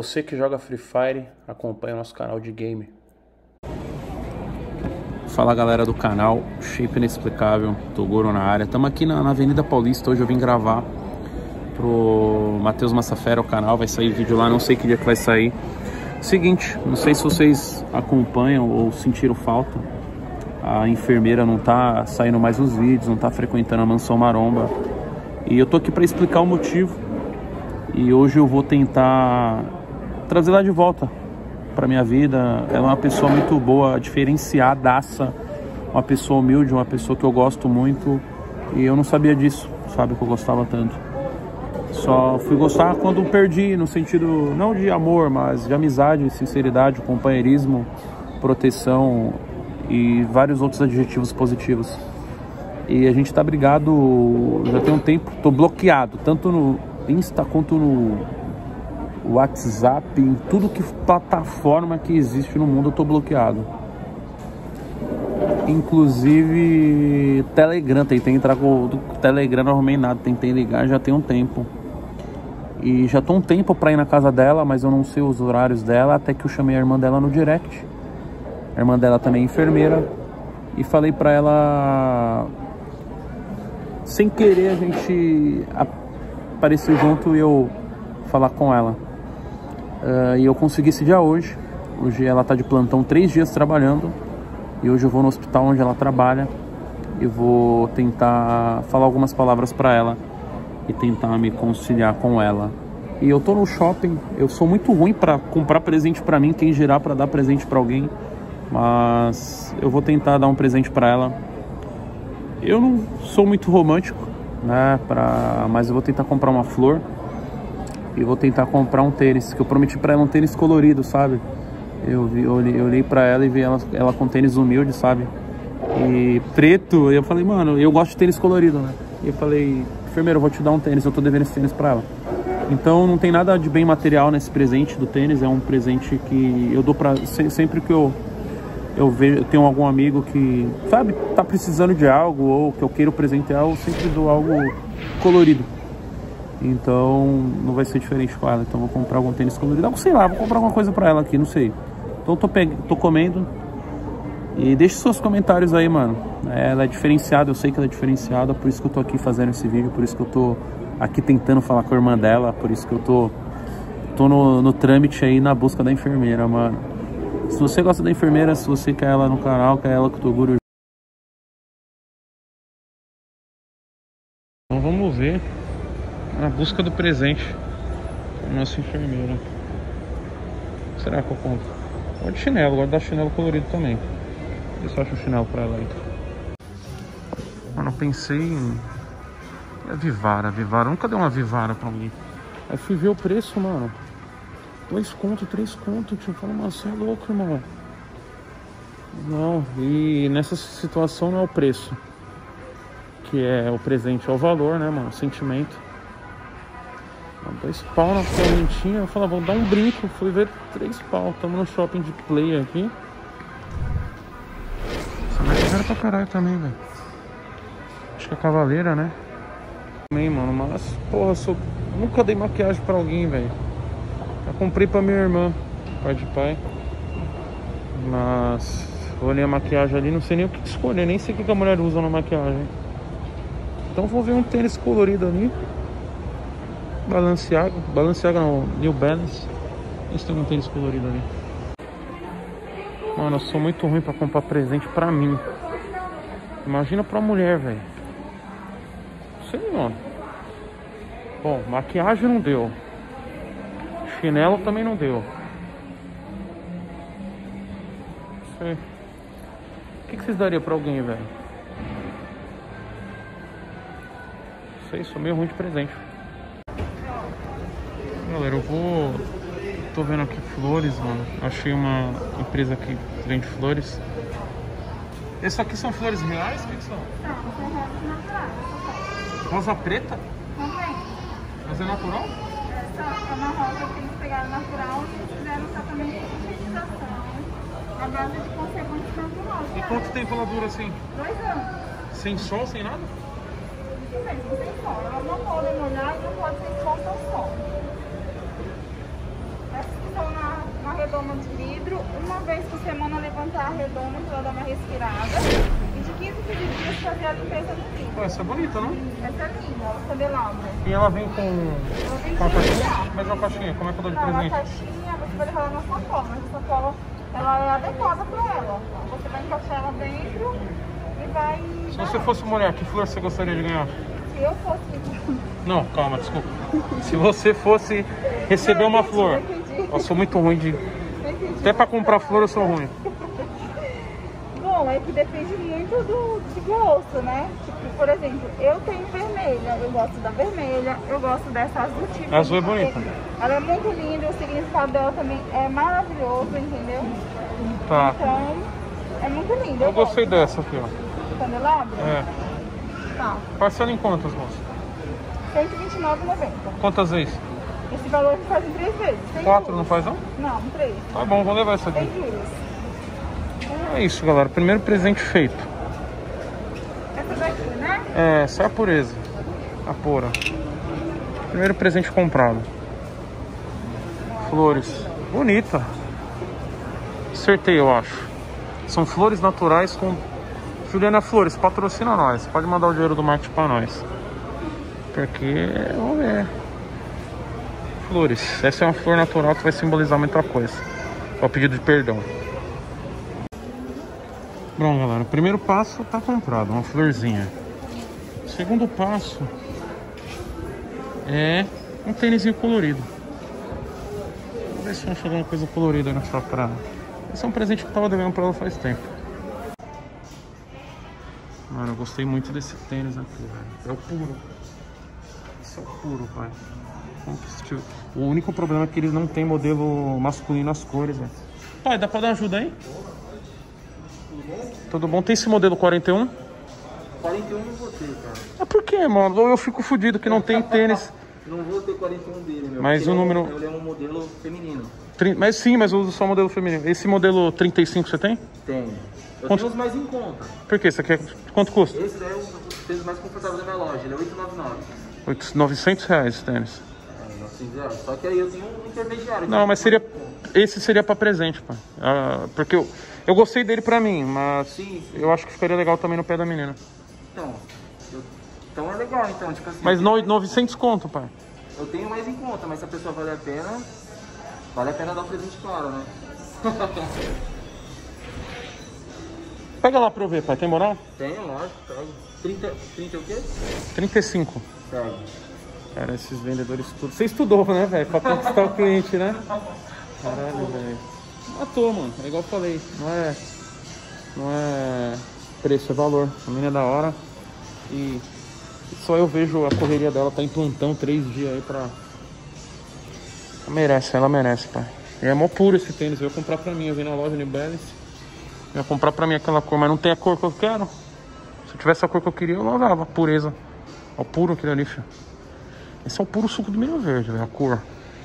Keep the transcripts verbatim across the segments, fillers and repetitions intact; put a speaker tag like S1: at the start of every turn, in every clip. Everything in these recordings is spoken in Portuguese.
S1: Você que joga Free Fire, acompanha o nosso canal de game. Fala galera do canal, Shape Inexplicável, Toguro na área. Estamos aqui na, na Avenida Paulista, hoje eu vim gravar pro Matheus Massafera, o canal, vai sair vídeo lá, não sei que dia que vai sair. Seguinte, não sei se vocês acompanham ou sentiram falta, a enfermeira não tá saindo mais nos vídeos, não tá frequentando a Mansão Maromba. E eu tô aqui para explicar o motivo. E hoje eu vou tentar trazer ela de volta para minha vida. Ela é uma pessoa muito boa, diferenciadaça, uma pessoa humilde, uma pessoa que eu gosto muito. E eu não sabia disso, sabe, que eu gostava tanto. Só fui gostar quando perdi, no sentido não de amor, mas de amizade, sinceridade, companheirismo, proteção e vários outros adjetivos positivos. E a gente tá brigado já tem um tempo, tô bloqueado, tanto no Insta quanto no WhatsApp, em tudo que plataforma que existe no mundo eu tô bloqueado. Inclusive Telegram, tentei entrar com o Telegram, não arrumei nada, tentei ligar já tem um tempo. E já tô um tempo pra ir na casa dela, mas eu não sei os horários dela, até que eu chamei a irmã dela no direct. A irmã dela também é enfermeira. E falei pra ela, sem querer a gente aparecer junto e eu falar com ela. Uh, e eu consegui esse dia hoje. Hoje ela tá de plantão três dias trabalhando. E hoje eu vou no hospital onde ela trabalha. E vou tentar falar algumas palavras pra ela e tentar me conciliar com ela. E eu tô no shopping. Eu sou muito ruim pra comprar presente pra mim, quem girar pra dar presente pra alguém. Mas eu vou tentar dar um presente pra ela. Eu não sou muito romântico, né, pra... mas eu vou tentar comprar uma flor. E vou tentar comprar um tênis, que eu prometi pra ela um tênis colorido, sabe? Eu, vi, eu, olhei, eu olhei pra ela e vi ela, ela com tênis humilde, sabe? E preto, e eu falei, mano, eu gosto de tênis colorido, né? E eu falei, enfermeiro, eu vou te dar um tênis, eu tô devendo esse tênis pra ela. Então não tem nada de bem material nesse presente do tênis, é um presente que eu dou pra... Sempre que eu, eu vejo, eu tenho algum amigo que, sabe, tá precisando de algo, ou que eu queiro presentear, eu sempre dou algo colorido. Então não vai ser diferente com ela. Então vou comprar algum tênis colorido, algo, sei lá, vou comprar alguma coisa pra ela aqui, não sei. Então tô, pe... tô comendo. E deixe seus comentários aí, mano. Ela é diferenciada, eu sei que ela é diferenciada, por isso que eu tô aqui fazendo esse vídeo, por isso que eu tô aqui tentando falar com a irmã dela, por isso que eu tô, tô no, no trâmite aí na busca da enfermeira, mano. Se você gosta da enfermeira, se você quer ela no canal, quer ela com o Toguro. Então vamos ver a busca do presente para nossa enfermeira. O que será que eu compro? Gosto de chinelo, gosto de dar chinelo colorido também. Vê se eu acho um chinelo pra ela aí. Mano, eu pensei em a Vivara, Vivara. Eu nunca dei uma Vivara pra mim. Aí fui ver o preço, mano. Dois conto, três conto, tio. Fala, mano, você é louco, irmão. Não, e nessa situação não é o preço que é o presente, é o valor, né, mano? O sentimento. Dois pau na correntinha. Eu falava, vou dar um brinco. Fui ver três pau. Tamo no shopping de play aqui. Essa marca é cara pra caralho também, velho. Acho que é Cavaleira, né? Também, mano. Mas, porra, eu sou... nunca dei maquiagem pra alguém, velho. Eu comprei pra minha irmã, pai de pai. Mas olhei a maquiagem ali, não sei nem o que escolher. Nem sei o que a mulher usa na maquiagem. Então vou ver um tênis colorido ali. Balenciaga, Balenciaga não, New Balance. Esse tem um tênis colorido ali. Mano, eu sou muito ruim pra comprar presente pra mim. Imagina pra mulher, velho. Sei, mano. Bom, maquiagem não deu. Chinelo também não deu. Sei. O que, que vocês dariam pra alguém, velho? Sei, sou meio ruim de presente. Galera, eu vou... tô vendo aqui flores, mano. Achei uma empresa que vende flores. Essas aqui são flores reais? O que, que são? Não, são rosas naturais. Rosa preta? Também. Mas é natural? É, só é uma rosa que eles pegaram natural e eles fizeram tratamento de sintetização. A base de conservantes natural. E quanto tempo ela dura assim? Dois anos. Sem sol, sem nada? Isso mesmo, sem sol. Ela não pode molhar e não pode ser exposta ao sol. É
S2: uma redoma de vidro, uma vez por semana levantar a redoma para ela dar uma respirada. E de quinze a quinze dias fazer a limpeza no vidro.
S1: Essa é bonita, não?
S2: Essa é linda, ela candelabra.
S1: E ela vem com,
S2: Ela vem
S1: com a
S2: com
S1: caixinha?
S2: já.
S1: Mas uma caixinha, como é que eu dou de
S2: Não,
S1: presente?
S2: a caixinha você vai levar ela na sacola, mas a sacola ela é adequada para ela. Você vai encaixar ela dentro e vai...
S1: Se você fosse mulher, que flor você gostaria de ganhar?
S2: Se eu fosse...
S1: Não, calma, desculpa. Se você fosse receber uma flor... Eu sou muito ruim de... Até pra comprar flor eu sou ruim.
S2: Bom, é que depende muito do, do gosto, né? Tipo, por exemplo, eu tenho vermelha, eu gosto da vermelha, eu gosto dessa azul tipo.
S1: Azul é bonita.
S2: Ela é muito linda, o significado dela também é maravilhoso, entendeu?
S1: Tá.
S2: Então, é muito linda.
S1: Eu,
S2: Eu
S1: gostei
S2: gosto.
S1: dessa aqui, ó.
S2: Candelabro?
S1: É.
S2: Tá.
S1: Parcela em quantas, moça?
S2: cento e vinte e nove reais e noventa centavos.
S1: Quantas vezes?
S2: Esse valor que faz em três vezes. Tem
S1: Quatro,
S2: juros.
S1: não faz não?
S2: Não, três.
S1: Tá bom, vou levar essa
S2: Tem
S1: aqui.
S2: juros.
S1: É isso, galera. Primeiro presente feito.
S2: Essa daqui, né?
S1: É, essa é a pureza. A pura. Primeiro presente comprado. Flores. Bonita. Acertei, eu acho. São flores naturais com... Juliana Flores, patrocina nós. Pode mandar o dinheiro do marketing pra nós. Porque, vamos ver. Flores. Essa é uma flor natural que vai simbolizar muita coisa. É o pedido de perdão. Bom, galera, o primeiro passo tá comprado, uma florzinha. O segundo passo é um tênisinho colorido. Vamos ver se vai chegar uma coisa colorida nessa pra... Esse é um presente que eu tava devendo pra ela faz tempo. Mano, eu gostei muito desse tênis aqui, velho. É o puro. Esse é o puro, pai. O único problema é que eles não tem modelo masculino nas cores, velho. Pai, dá pra dar ajuda aí?
S3: Tudo bom?
S1: Tudo bom? Tem esse modelo quarenta e um?
S3: quarenta e um não vou ter, cara.
S1: É por quê, mano? Eu fico fudido que não tem tênis.
S3: Não vou ter quarenta e um dele, meu.
S1: Mas o número...
S3: Ele é um modelo feminino.
S1: Mas sim, mas eu uso só modelo feminino. Esse modelo trinta e cinco você tem?
S3: Tenho. Eu
S1: Quanto...
S3: tenho os mais em conta.
S1: Por quê? Esse aqui é... Quanto custa?
S3: Esse daí é o tênis mais confortável da minha loja. Ele é oitocentos e noventa e nove.
S1: novecentos reais esse tênis.
S3: É, novecentos reais. Só que aí eu tenho um intermediário.
S1: Não, mas seria... Esse seria pra presente, pá. Ah, porque eu... eu gostei dele pra mim, mas...
S3: Sim, sim.
S1: Eu acho que ficaria legal também no pé da menina.
S3: Então, eu... então é legal, então. Tipo assim,
S1: Mas
S3: eu
S1: no...
S3: tenho...
S1: novecentos conto, pai.
S3: Eu tenho mais em conta, mas se a pessoa vale a pena... Vale a pena dar um presente caro, né?
S1: Pega lá pra eu ver, pai. Tem moral?
S3: Tenho, lógico. Pego. trinta, trinta o quê?
S1: trinta e cinco.
S3: Pego.
S1: Cara, esses vendedores tudo. Você estudou, né, velho? Pra conquistar o cliente, né? Caralho, velho. Matou, mano. É igual eu falei. Não é. Não é preço, é valor. A menina é da hora. E só eu vejo a correria dela. Tá em plantão três dias aí pra. Ela merece, ela merece, pai. E é mó puro esse tênis. Eu ia comprar pra mim. Eu vim na loja New Balance. Eu ia comprar pra mim aquela cor, mas não tem a cor que eu quero. Se eu tivesse a cor que eu queria, eu lavava. Pureza. Ó, puro aquele ali, filho. Esse é o puro suco do milho verde, velho, a cor.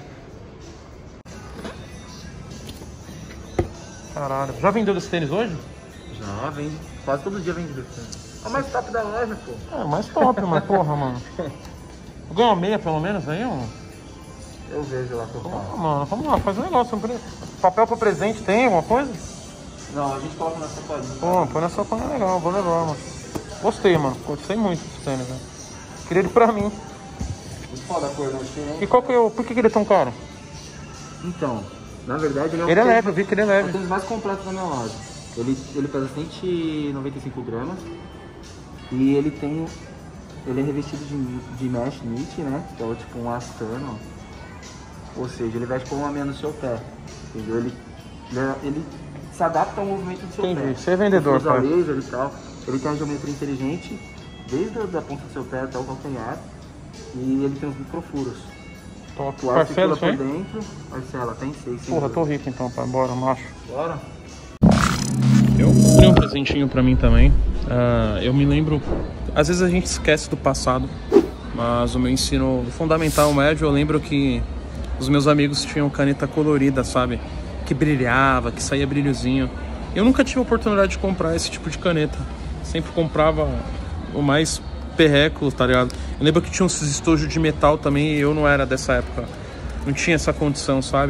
S1: Caralho. Já vendeu desse tênis hoje?
S3: Já, vende. Quase todo dia vende desse tênis. É o mais top da loja, pô.
S1: É, mais top, mas porra, mano. Ganha uma meia pelo menos aí, mano?
S3: Eu vejo lá que eu
S1: Porra,
S3: faço.
S1: mano, vamos lá, faz um negócio. Papel pra presente tem alguma coisa?
S3: Não, a gente coloca na sacolinha.
S1: Pô, põe nessa coisa legal, vou levar, mano. Gostei, mano. Gostei muito desse tênis, velho. Queria ele pra mim.
S3: Muito foda a cor, não diferente.
S1: E qual que é o... Por que, que ele é tão caro?
S3: Então, na verdade ele é o
S1: Ele é
S3: tênis-
S1: leve, eu vi que ele é
S3: é o
S1: leve.
S3: tênis mais completo da minha loja. Ele, ele pesa cento e noventa e cinco gramas. E ele tem... Ele é revestido de, de mesh knit, né? Que é tipo um astano. Ou seja, ele veste como uma meia no seu pé. Entendeu? Ele, ele, é- ele se adapta ao movimento do seu pé.
S1: Entendi. Você é vendedor,
S3: Ele usa
S1: pai.
S3: laser e tal. Ele tem uma geometria inteligente, desde a da ponta do seu pé até o calcanhar. E ele tem uns microfuros.
S1: Top.
S3: O ar
S1: Parcela
S3: circula
S1: isso
S3: por
S1: aí?
S3: dentro. Parcela, tem seis. sem
S1: Porra, tô
S3: dúvida.
S1: rico então, pai. Bora, macho.
S3: Bora?
S1: Eu comprei um presentinho pra mim também. Uh, eu me lembro... Às vezes a gente esquece do passado. Mas o meu ensino fundamental médio, eu lembro que os meus amigos tinham caneta colorida, sabe? Que brilhava, que saía brilhozinho. Eu nunca tive a oportunidade de comprar esse tipo de caneta. Sempre comprava o mais perreco, tá ligado? Eu lembro que tinha uns estojos de metal também e eu não era dessa época. Não tinha essa condição, sabe?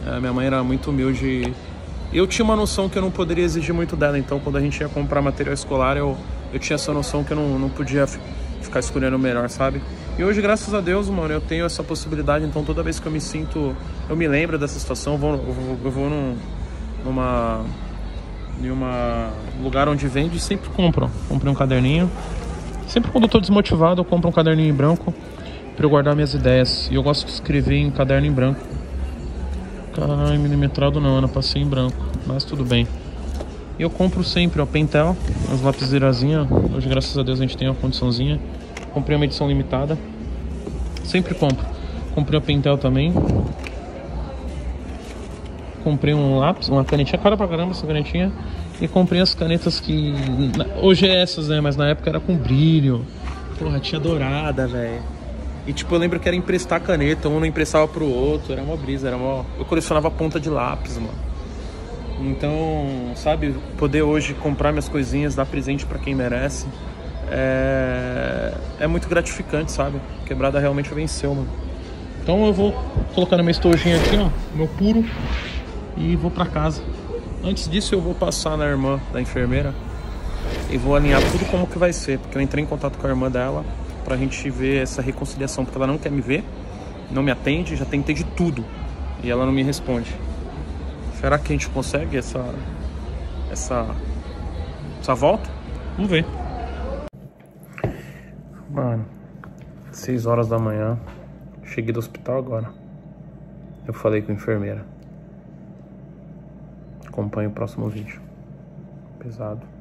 S1: É, minha mãe era muito humilde. Eu tinha uma noção que eu não poderia exigir muito dela. Então, quando a gente ia comprar material escolar, eu, eu tinha essa noção que eu não, não podia ficar escolhendo o melhor, sabe? E hoje, graças a Deus, mano, eu tenho essa possibilidade. Então, toda vez que eu me sinto... Eu me lembro dessa situação. Eu vou, eu vou, eu vou num, numa... em um lugar onde vende e sempre compro. Comprei um caderninho. Sempre quando eu tô desmotivado, eu compro um caderninho em branco pra eu guardar minhas ideias. E eu gosto de escrever em caderno em branco. Caralho, milimetrado não, Ana, passei em branco. Mas tudo bem. E eu compro sempre, ó, Pentel, as lapiseirazinhas. Hoje, graças a Deus, a gente tem uma condiçãozinha. Comprei uma edição limitada. Sempre compro. Comprei a Pentel também. Comprei um lápis, uma canetinha, cara pra caramba essa canetinha. E comprei as canetas que... Hoje é essas, né? Mas na época era com brilho. Porra, tinha dourada, velho. E tipo, eu lembro que era emprestar caneta, um não emprestava pro outro. Era uma brisa, era uma... Eu colecionava ponta de lápis, mano. Então, sabe, poder hoje comprar minhas coisinhas, dar presente pra quem merece, é, é muito gratificante, sabe? Quebrada realmente venceu, mano. Então eu vou colocar no meu estojinho aqui, ó, meu puro, e vou pra casa. Antes disso eu vou passar na irmã da enfermeira e vou alinhar tudo como que vai ser, porque eu entrei em contato com a irmã dela pra gente ver essa reconciliação, porque ela não quer me ver, não me atende, já tentei de tudo e ela não me responde. Será que a gente consegue essa essa essa volta? Vamos ver. Mano, seis horas da manhã, cheguei do hospital agora. Eu falei com a enfermeira. Acompanhe o próximo vídeo. Pesado.